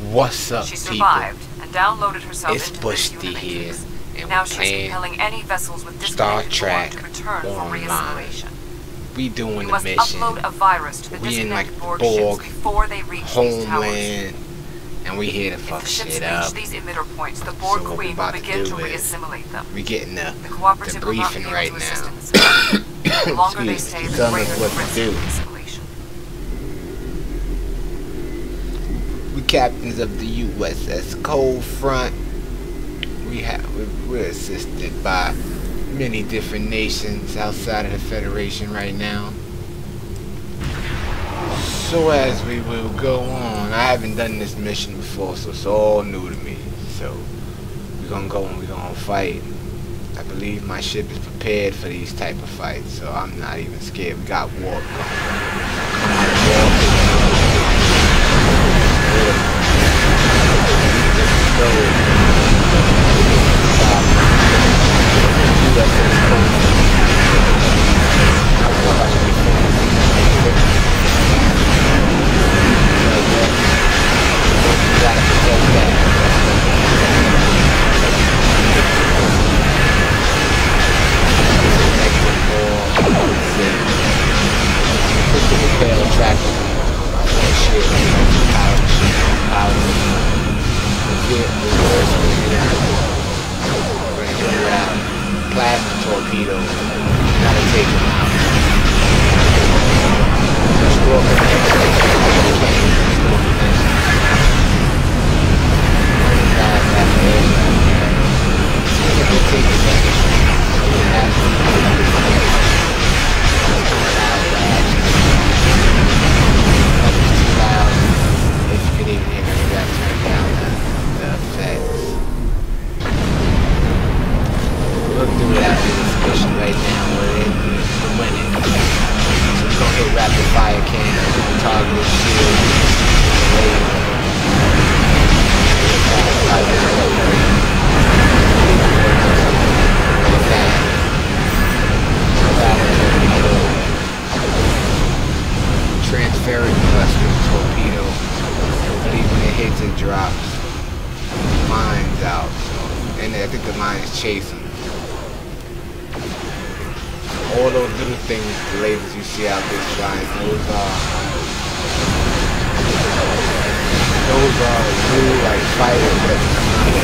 What's up, She people? survived and downloaded herself It's into Bushty this here, unimatrix. and Now we're she's playing compelling any vessels with Star disconnected Trek Borg to return for Online. reassimilation. We doing You the must mission. upload a virus to the We in like disconnected Borg Borg, ships before they reach these towers. Homeland, and we here to If fuck the ships shit reach up. these emitter points, the Borg So what we Queen will about to begin do to is reassimilate them. We getting the The cooperative will not be briefing able right to assist now. in this mission. The longer they Excuse stay, me, the telling greater us the what to risk do. of assimilation. We captains of the USS Cold Front. We're assisted by many different nations outside of the Federation right now. So as we will go on, I haven't done this mission before, so it's all new to me. So we're gonna go and we're gonna fight. I believe my ship is prepared for these type of fights, so I'm not even scared. We got warp plasma torpedo. Gotta take him out. If you could even hear me, you gotta turn down the effects. We'll do it after this mission right now. We're winning. So we're gonna hit rapid fire cannons, target shield, transferring cluster torpedo. I believe when it hits, it drops mines out. So, and I think the mine's chasing. All those little things, the lasers you see out there flying, those are new like fighters that come out of the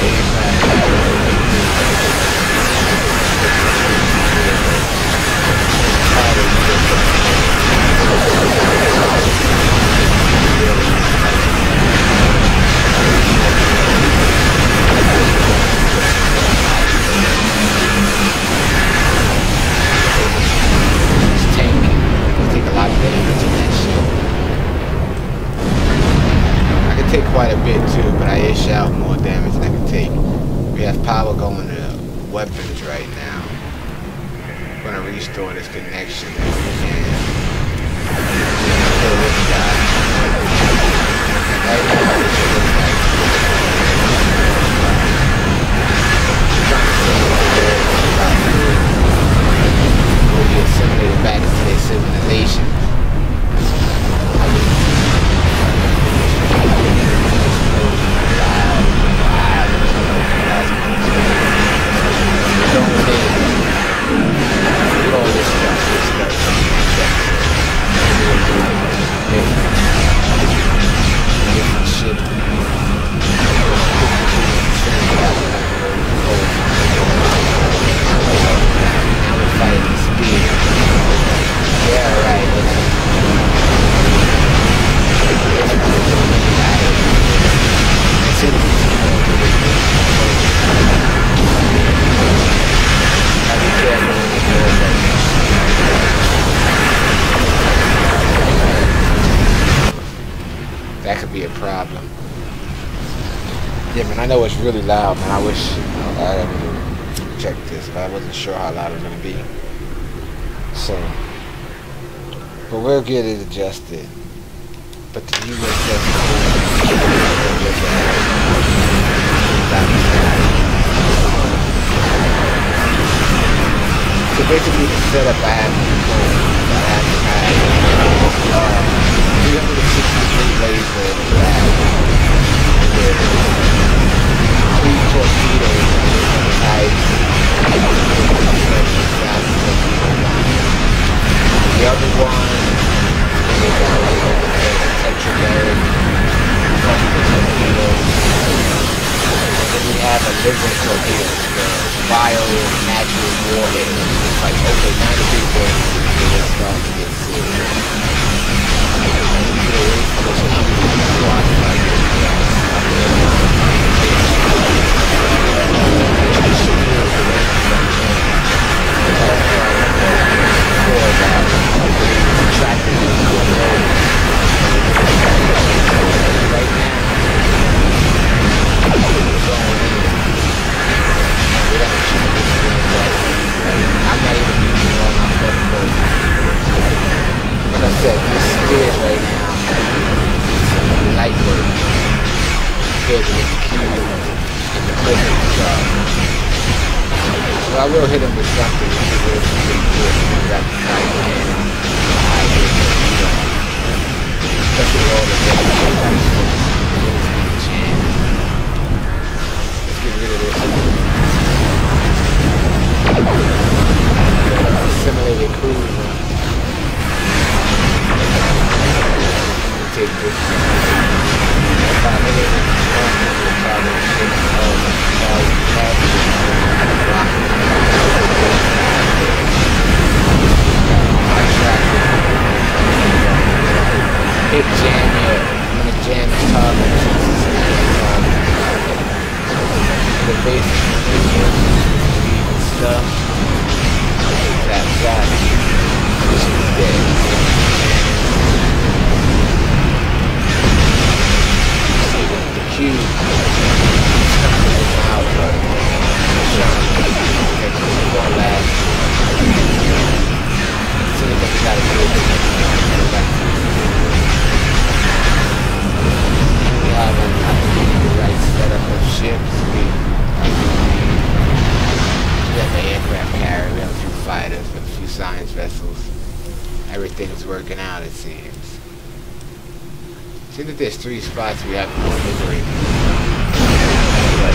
quite a bit too, but I ish out more damage than I can take. We have power going to weapons right now. I'm gonna restore this connection if we can. Kill this guy. Right now, we'll be assimilated back into their civilization. That could be a problem. Yeah, man, I know it's really loud, man. I wish I had checked this, but I wasn't sure how loud it was going to be. So, but we'll get it adjusted. But the USS So basically the setup I have to 363 laser blast. Okay, now the big boy is starting to get serious. Get away from us and watch like I'm not even using all my fucking bullets. Like I said, this spears right now is lightweight compared to the cube and the prison job. So I will hit him with something which is really pretty good because that's the right hand. Especially all the damage that I chance. Let's get rid of this. Simulated cruise. Take this. Hit jam here. I'm gonna jam the target. The base stuff. That. This is dead. The cube. Out, but it's gonna last. So we gotta do it. We have the right setup of ships. We have an aircraft carrier, we have a few fighters, we have a few science vessels. Everything's working out, it seems. See that there's 3 spots we have to deliberate. But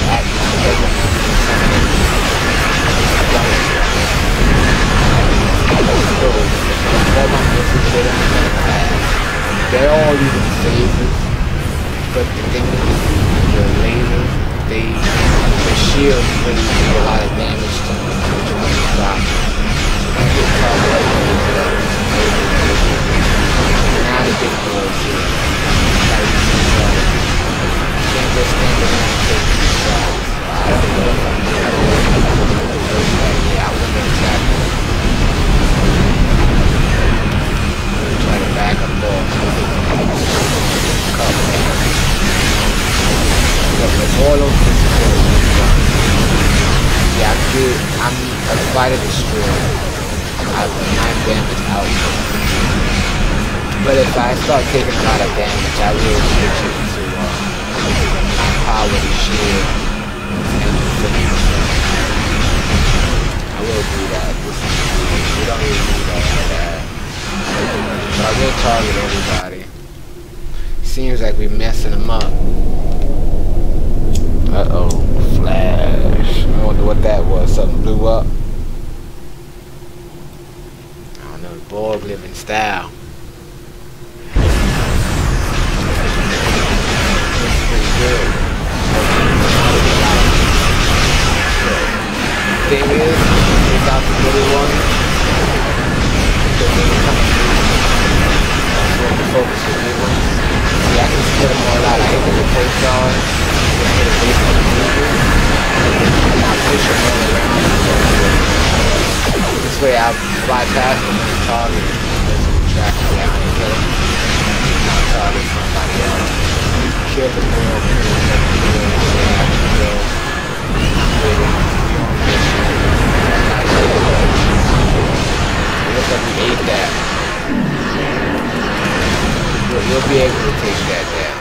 they're all using phasers, but the thing is, the lasers, the shield really do a lot of damage to them, which is stop. Now the big boys here. Can't just stand around and take these shots. I don't know if I'm yeah, I wouldn't attack them. I'm gonna try to back up off. All those disappearing. Yeah, I'm good. I'm a fighter destroyer. I'm 9 damage out. But if I start taking a lot of damage, I will switch it to power the shield and finish. I will do that. We don't really need all of that. But I will target everybody. Seems like we're messing them up. Uh-oh, flash. I wonder what that was. Something blew up. I don't know, Borg living style. That's pretty good. Thing is, without the little one, because they were coming through. That's where the focus was big ones. See, I can split them all out. I hit them with pulsar. I push them all around. This way I'll bypass them and target track them down and kill them. I'll target somebody else. Kill the world. It looks like we ate that. We'll be able to take that down.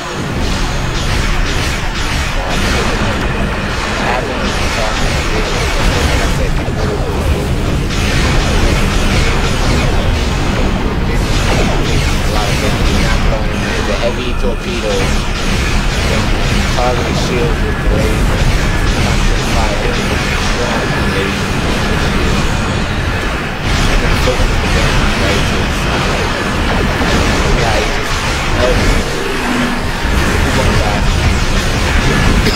The heavy torpedoes, target shields with the laser, constant fire, strong laser. And then focus the damage right to the side. Yeah, he just helps. He's going back.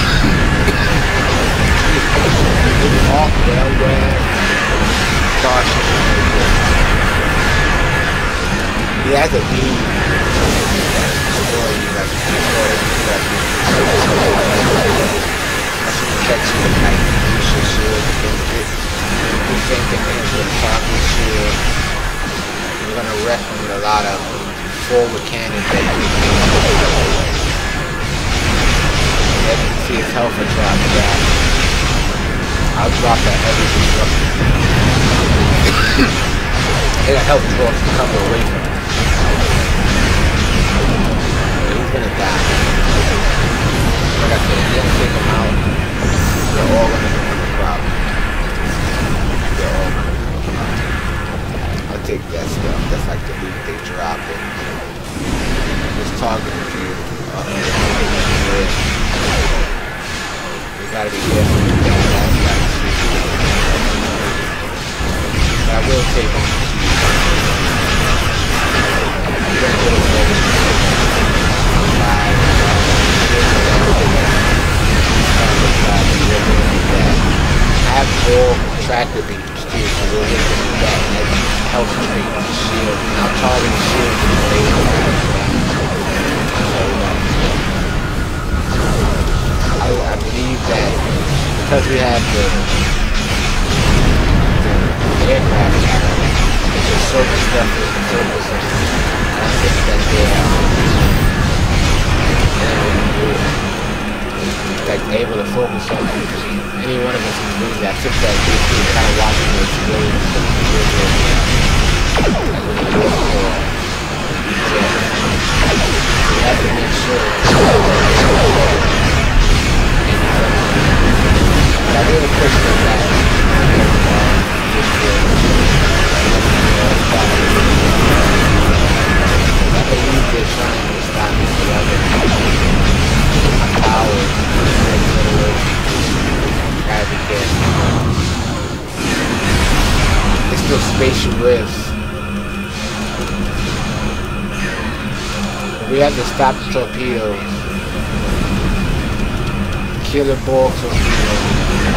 Off railway, Starship could be destroy you, like destroy protect you with like use your shield against it. Do the same thing with a target shield. You're gonna wrestle with a lot of forward cannons that you can. As you can see, it's health for drop that. I'll drop that heavy disruptor. It'll help draw some cover away from him. But he's gonna die. Like I said, if you don't take him out, they're all gonna become a problem. They're all gonna become a problem. I'll take that stuff. That's like the loot they drop it. This target is here. We gotta be careful with that. But I will take on the I have more tractor beams too, so we'll hit them with that, and that helps me make the shield. And I'll target the shield with the laser. I believe that because we have the aircraft carrier, there's so much stuff that we can focus on. And I think that they're able to focus on any one of us can do that. I took that big kind of watching the experience of the real world. Like when you work for you have to make sure but I really push for that. I believe they're trying to stop me from other powers. Gotta be careful. It's still spatial rifts. We have to stop the torpedoes. Killer ball torpedoes.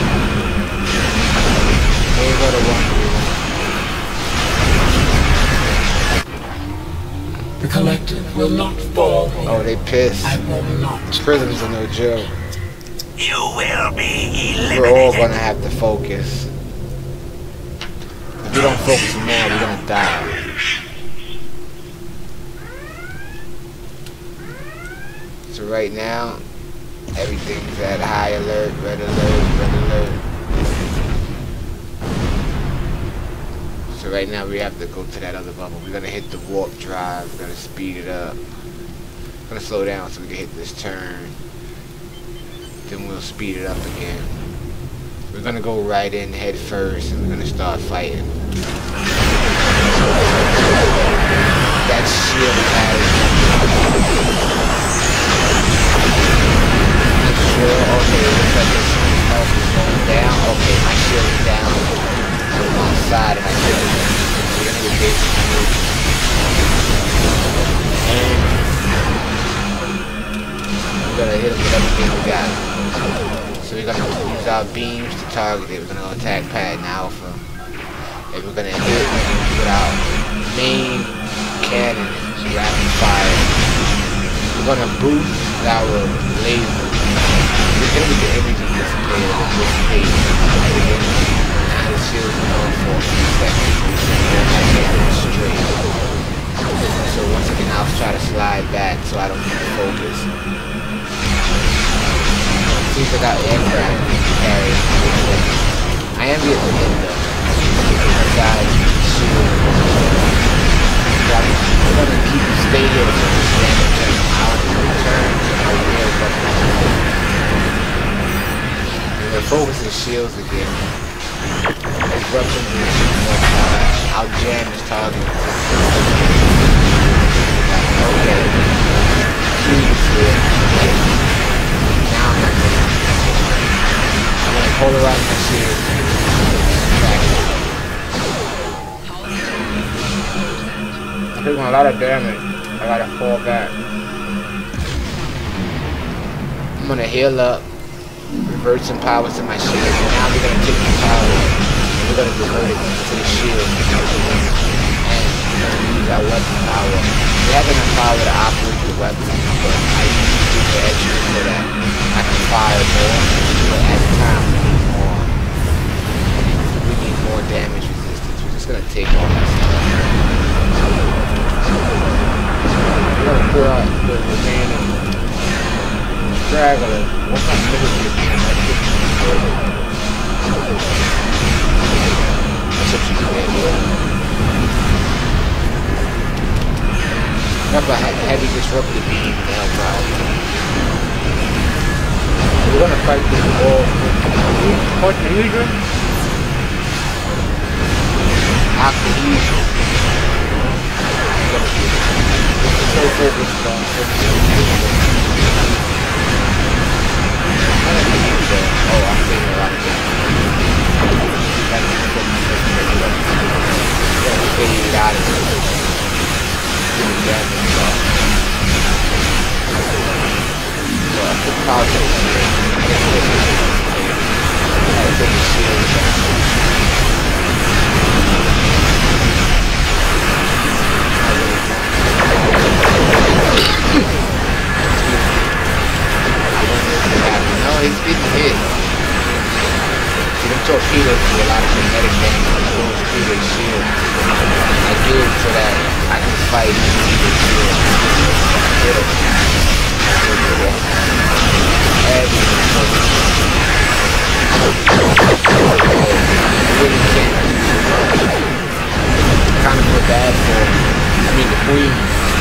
The collective will not fall. Oh, they pissed. I will not. Prisms are no joke. You will be eliminated. We're all gonna have to focus. If we don't focus more, we're gonna die. So right now, everything's at high alert, red alert, red alert. So right now we have to go to that other bubble. We're gonna hit the warp drive. We're gonna speed it up. We're gonna slow down so we can hit this turn. Then we'll speed it up again. We're gonna go right in head first and we're gonna start fighting. That shield has okay, looks like this health is going down. Okay, my shield is down on one side and I shield is down. We're gonna get basic move. And we're gonna hit him with everything we got. So we're gonna use our beams to target it. We're gonna attack Pat and Alpha. And we're gonna hit with our main cannon, rapid fire. We're gonna boost our laser. The image is dissipated at this stage. Now the shield is on for a few seconds. Straight. So once again, I'll try to slide back so I don't get the focus. Seems like our aircraft carries. I am getting the hit though. Guys, shield. I'm gonna keep you stay here so you stand and turn. I'll return to my real button. We're focusing shields again. Disruption I'll jam this target. Okay. Cubes here. Now I'm gonna polarize my shield. I'm taking a lot of damage. I gotta fall back. I'm gonna heal up. Revert some power to my shield. Now we're gonna take the power and we're gonna divert it to the shield. And we're gonna use that weapon power. We have enough power to operate the weapon, but I need to do the extra so that I can fire more. But at the time, we need more. We need more damage resistance. We're just gonna take all that stuff. We're gonna put out the remaining straggler. What's my middle of the game? That's what you can do. Got a heavy disruptive beam to help out. We're gonna fight this wall. What the Hydra? Octahedron. So focused on oh, I'm thinking a lot of things. Fade out of it. No, he's getting hit. See, them torpedoes do a lot of kinetic damage. Those through their shield. I do it so that I can fight through their shield. Really can't. Kind of feel bad for, the queen.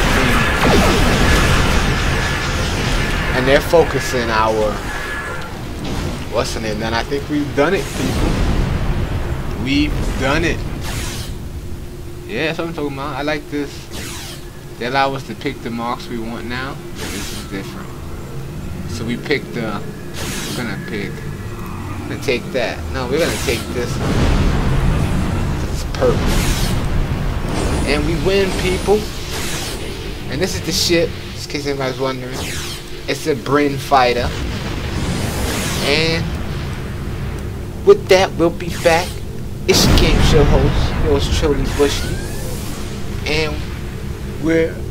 And they're focusing our, what's the name? And I think we've done it, people. We've done it. Yeah, that's what I'm talking about. I like this. They allow us to pick the marks we want now. This is different. So we picked the, we're gonna take that. No, we're gonna take this one. It's purple. And we win, people. And this is the ship, just in case anybody's wondering. It's a Bren fighter. And with that, we'll be back. It's your game show host, yours truly, Bushley. And we're